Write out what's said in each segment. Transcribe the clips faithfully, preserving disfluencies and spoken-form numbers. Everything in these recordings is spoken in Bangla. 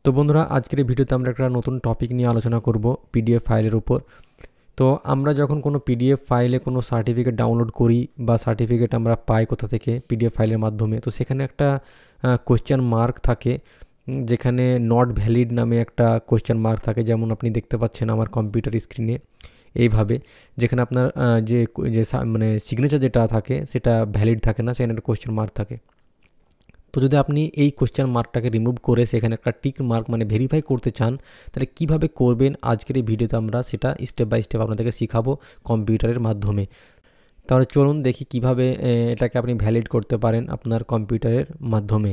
তো বন্ধুরা, আজকের এই ভিডিওতে আমরা একটা নতুন টপিক নিয়ে আলোচনা করব পিডিএফ ফাইলের উপর। তো আমরা যখন কোনো পিডিএফ ফাইলে কোনো সার্টিফিকেট ডাউনলোড করি বা সার্টিফিকেট আমরা পাই কোথা থেকে পিডিএফ ফাইলের মাধ্যমে, তো সেখানে একটা কোয়েশ্চেন মার্ক থাকে, যেখানে নট ভ্যালিড নামে একটা কোয়েশ্চেন মার্ক থাকে। যেমন আপনি দেখতে পাচ্ছেন আমার কম্পিউটার স্ক্রিনে এইভাবে, যেখানে আপনার যে যে মানে সিগনেচার যেটা থাকে সেটা ভ্যালিড থাকে না, সেখানে একটা কোয়েশ্চেন মার্ক থাকে। তো যদি আপনি এই কোয়েশ্চেন মার্কটাকে রিমুভ করে সেখানে একটা টিক মার্ক মানে ভেরিফাই করতে চান, তাহলে কিভাবে করবেন আজকের এই ভিডিওতে আমরা সেটা স্টেপ বাই স্টেপ আপনাদেরকে শেখাবো কম্পিউটারের মাধ্যমে। তাহলে চলুন দেখি কিভাবে এটাকে আপনি ভ্যালিড করতে পারেন আপনার কম্পিউটারের মাধ্যমে।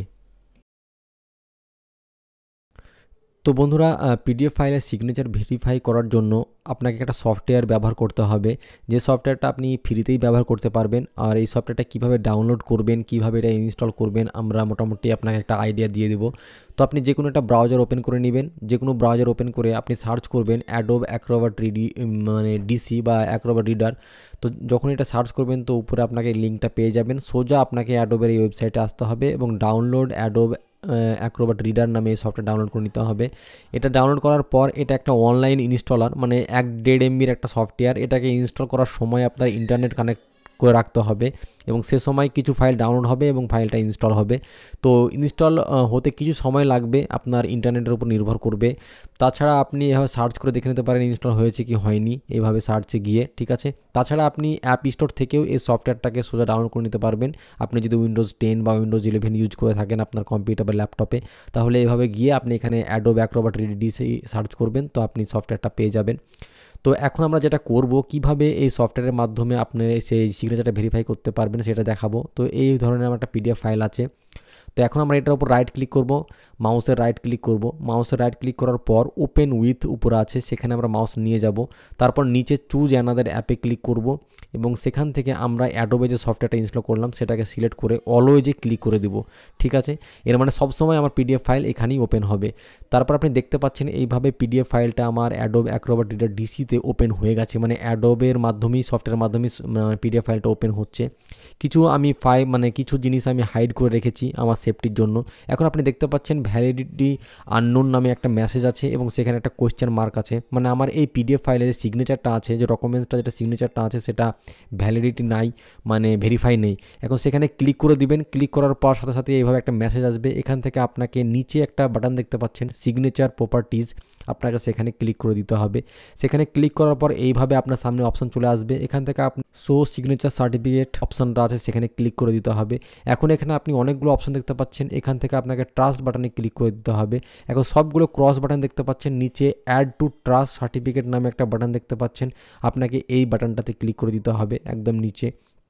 তো বন্ধুরা, পিডিএফ ফাইলের সিগনেচার ভেরিফাই করার জন্য আপনাকে একটা সফটওয়্যার ব্যবহার করতে হবে, যে সফটওয়্যারটা আপনি ফ্রিতেই ব্যবহার করতে পারবেন। আর এই সফটওয়্যারটা কীভাবে ডাউনলোড করবেন, কিভাবে এটা ইনস্টল করবেন, আমরা মোটামুটি আপনাকে একটা আইডিয়া দিয়ে দেবো। তো আপনি যে কোনো একটা ব্রাউজার ওপেন করে নেবেন, যে কোনো ব্রাউজার ওপেন করে আপনি সার্চ করবেন অ্যাডোব অ্যাক্রোব্যাট রিডি মানে ডিসি বা অ্যাক্রোব্যাট রিডার। তো যখন এটা সার্চ করবেন তো উপরে আপনাকে লিঙ্কটা পেয়ে যাবেন, সোজা আপনাকে অ্যাডোবের এই ওয়েবসাইটে আসতে হবে এবং ডাউনলোড অ্যাডোব অ্যাক্রোব্যাট রিডার নামে এই সফটওয়্যার ডাউনলোড করে নিতে হবে। এটা ডাউনলোড করার পর এটা একটা অনলাইন ইনস্টলার, মানে এক দেড় এমবির একটা সফটওয়্যার। এটাকে ইনস্টল করার সময় আপনার ইন্টারনেট কানেক্ট করে রাখতে হবে এবং সে সময় কিছু ফাইল ডাউনলোড হবে এবং ফাইলটা ইনস্টল হবে। তো ইনস্টল হতে কিছু সময় লাগবে, আপনার ইন্টারনেটের উপর নির্ভর করবে। তাছাড়া আপনি এভাবে সার্চ করে দেখে নিতে পারেন ইনস্টল হয়েছে কি হয়নি, এইভাবে সার্চে গিয়ে, ঠিক আছে। তাছাড়া আপনি অ্যাপ স্টোর থেকেও এই সফটওয়্যারটাকে সোজা ডাউনলোড করে নিতে পারবেন। আপনি যদি উইন্ডোজ টেন বা উইন্ডোজ ইলেভেন ইউজ করে থাকেন আপনার কম্পিউটার বা ল্যাপটপে, তাহলে এভাবে গিয়ে আপনি এখানে অ্যাডোব অ্যাক্রোব্যাট রিডি সার্চ করবেন, তো আপনি সফটওয়্যারটা পেয়ে যাবেন। তো এখন আমরা যেটা করব, কিভাবে এই সফটওয়্যারের মাধ্যমে আপনি সেই সিগনেচারটা ভেরিফাই করতে পারবেন সেটা দেখাবো। তো এই ধরনের আমার একটা পিডিএফ ফাইল আছে। তো এখন আমরা এটার উপর রাইট ক্লিক করব, মাউসের রাইট ক্লিক করব। মাউসের রাইট ক্লিক করার পর ওপেন উইথ উপরে আছে, সেখানে আমরা মাউস নিয়ে যাব। তারপর নিচে চুজ অ্যানাদার অ্যাপে ক্লিক করব এবং সেখান থেকে আমরা অ্যাডোবে যে সফটওয়্যারটা ইনস্টল করলাম সেটাকে সিলেক্ট করে অলওয়েজে ক্লিক করে দেব, ঠিক আছে। এর মানে সবসময় আমার পিডিএফ ফাইল এখানেই ওপেন হবে। তারপর আপনি দেখতে পাচ্ছেন এইভাবে পিডিএফ ফাইলটা আমার অ্যাডোব অ্যাক্রোব্যাট রিডার ডিসিতে ওপেন হয়ে গেছে, মানে অ্যাডোবের মাধ্যমেই সফটওয়্যারের মাধ্যমেই পিডিএফ ফাইলটা ওপেন হচ্ছে। কিছু আমি ফাইল মানে কিছু জিনিস আমি হাইড করে রেখেছি আমার সেফটির জন্য। এখন আপনি দেখতে পাচ্ছেন ভ্যালিডিটি আননোন নামে একটা মেসেজ আছে এবং সেখানে একটা কোয়েশ্চেন মার্ক আছে, মানে আমার এই পিডিএফ ফাইলে যে সিগনেচারটা আছে, যে ডকুমেন্টসটা যেটা সিগনেচারটা আছে সেটা ভ্যালিডিটি নাই, মানে ভেরিফাই নেই। এখন সেখানে ক্লিক করে দিবেন, ক্লিক করার পর সাথে সাথে এইভাবে একটা মেসেজ আসবে। এখান থেকে আপনাকে নিচে একটা বাটন দেখতে পাচ্ছেন সিগনেচার প্রপার্টিজ, আপনাকে সেখানে ক্লিক করে দিতে হবে। সেখানে ক্লিক করার পর এইভাবে আপনার সামনে অপশন চলে আসবে। এখান থেকে আপনি শো সিগনেচার সার্টিফিকেট অপশনটা আছে, সেখানে ক্লিক করে দিতে হবে। এখন এখানে আপনি অনেকগুলো অপশন দেখতে পাচ্ছেন, এখান থেকে আপনাকে ট্রাস্ট বাটনে ক্লিক করে দিতে হবে। এখন সবগুলো ক্রস বাটন দেখতে পাচ্ছেন, নিচে অ্যাড টু ট্রাস্ট সার্টিফিকেট নামে একটা বাটন দেখতে পাচ্ছেন, আপনাকে এই বাটনটাতে ক্লিক করে দিতে হবে একদম নিচে।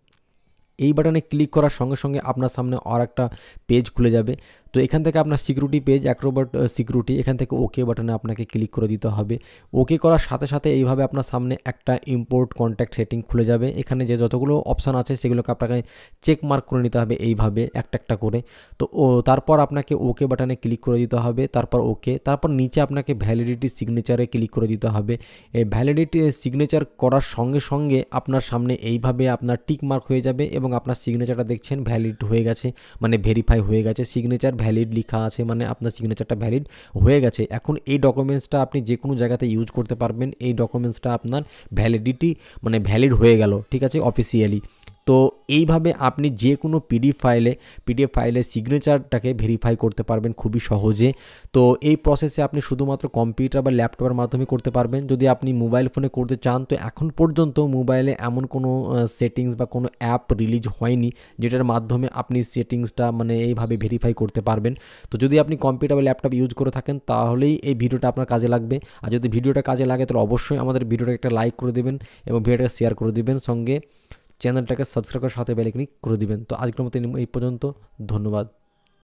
এই বাটনে ক্লিক করার সঙ্গে সঙ্গে আপনার সামনে আর একটা পেজ খুলে যাবে। তো এখান থেকে আপনার সিকিউরিটি পেজ, অ্যাক্রোব্যাট সিকিউরিটি, এখান থেকে ওকে বাটনে আপনাকে ক্লিক করে দিতে হবে। ওকে করার সাথে সাথে এইভাবে আপনার সামনে একটা ইম্পোর্ট কন্ট্যাক্ট সেটিং খুলে যাবে। এখানে যে যতগুলো অপশান আছে সেগুলোকে আপনাকে চেক মার্ক করে নিতে হবে এইভাবে একটা একটা করে। তো ও তারপর আপনাকে ওকে বাটনে ক্লিক করে দিতে হবে, তারপর ওকে, তারপর নিচে আপনাকে ভ্যালিডিটি সিগনেচারে ক্লিক করে দিতে হবে। এই ভ্যালিডিটি সিগনেচার করার সঙ্গে সঙ্গে আপনার সামনে এইভাবে আপনার টিক মার্ক হয়ে যাবে এবং আপনার সিগনেচারটা দেখছেন ভ্যালিড হয়ে গেছে, মানে ভেরিফাই হয়ে গেছে। সিগনেচার ভ্যালিড লেখা আছে, মানে আপনার সিগনেচারটা ভ্যালিড হয়ে গেছে। এখন এই ডকুমেন্টসটা আপনি যে কোনো জায়গাতে ইউজ করতে পারবেন। এই ডকুমেন্টসটা আপনার ভ্যালিডিটি মানে ভ্যালিড হয়ে গেল, ঠিক আছে, অফিসিয়ালি। তো এইভাবে আপনি যে কোনো পিডিএফ ফাইলে পিডিএফ ফাইলের সিগনেচারটাকে ভেরিফাই করতে পারবেন খুবই সহজে। তো এই প্রসেসে আপনি শুধুমাত্র কম্পিউটার বা ল্যাপটপের মাধ্যমে করতে পারবেন। যদি আপনি মোবাইল ফোনে করতে চান তো এখন পর্যন্ত মোবাইলে এমন কোনো সেটিংস বা কোনো অ্যাপ রিলিজ হয়নি যেটার মাধ্যমে আপনি সেটিংসটা মানে এইভাবে ভেরিফাই করতে পারবেন। তো যদি আপনি কম্পিউটার বা ল্যাপটপ ইউজ করে থাকেন তাহলেই এই ভিডিওটা আপনার কাজে লাগবে। আর যদি ভিডিওটা কাজে লাগে তাহলে অবশ্যই আমাদের ভিডিওটা একটা লাইক করে দেবেন এবং ভিডিওটাকে শেয়ার করে দেবেন, সঙ্গে চ্যানেলটাকে সাবস্ক্রাইব করার সাথে বেল আইকন ক্লিক করে দিবেন। তো আজকের মতো এই পর্যন্ত, ধন্যবাদ।